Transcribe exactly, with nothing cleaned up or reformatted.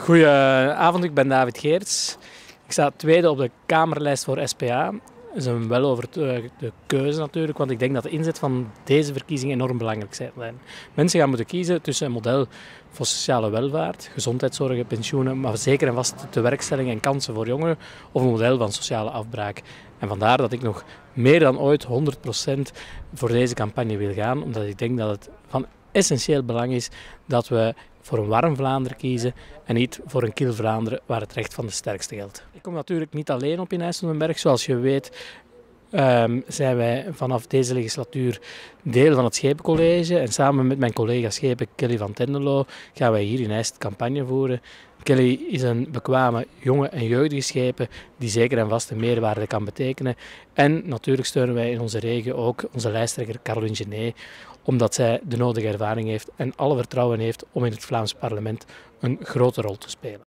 Goedenavond, ik ben David Geerts. Ik sta tweede op de Kamerlijst voor S P A. Dat is een wel over de keuze natuurlijk, want ik denk dat de inzet van deze verkiezingen enorm belangrijk zijn. Mensen gaan moeten kiezen tussen een model voor sociale welvaart, gezondheidszorg, pensioenen, maar zeker en vast tewerkstelling en kansen voor jongeren, of een model van sociale afbraak. En vandaar dat ik nog meer dan ooit honderd procent voor deze campagne wil gaan, omdat ik denk dat het van essentieel belang is dat we voor een warm Vlaanderen kiezen en niet voor een kil Vlaanderen waar het recht van de sterkste geldt. Ik kom natuurlijk niet alleen op in IJsselmenberg. Zoals je weet um, zijn wij vanaf deze legislatuur deel van het Schepencollege en samen met mijn collega Schepen Kelly van Tendeloo gaan wij hier in IJst campagne voeren. Kelly is een bekwame jonge en jeugdige schepen die zeker en vast een meerwaarde kan betekenen. En natuurlijk steunen wij in onze regio ook onze lijsttrekker Caroline Genet, omdat zij de nodige ervaring heeft en alle vertrouwen heeft om in het Vlaams parlement een grote rol te spelen.